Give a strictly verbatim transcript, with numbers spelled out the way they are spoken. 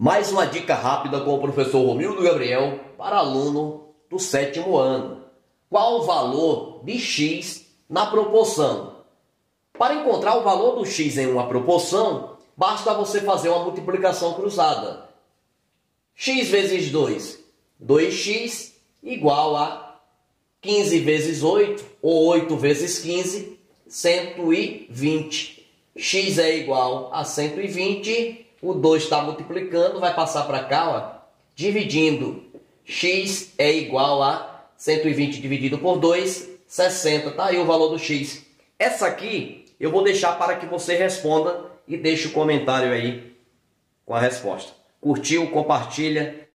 Mais uma dica rápida com o professor Romildo Gabriel para aluno do sétimo ano. Qual o valor de x na proporção? Para encontrar o valor do x em uma proporção, basta você fazer uma multiplicação cruzada. X vezes dois, dois x igual a quinze vezes oito, ou oito vezes quinze, cento e vinte. X é igual a cento e vinte, o dois está multiplicando, vai passar para cá, ó, dividindo. X é igual a cento e vinte dividido por dois, sessenta. Tá aí o valor do x. Essa aqui eu vou deixar para que você responda e deixe o comentário aí com a resposta. Curtiu? Compartilha.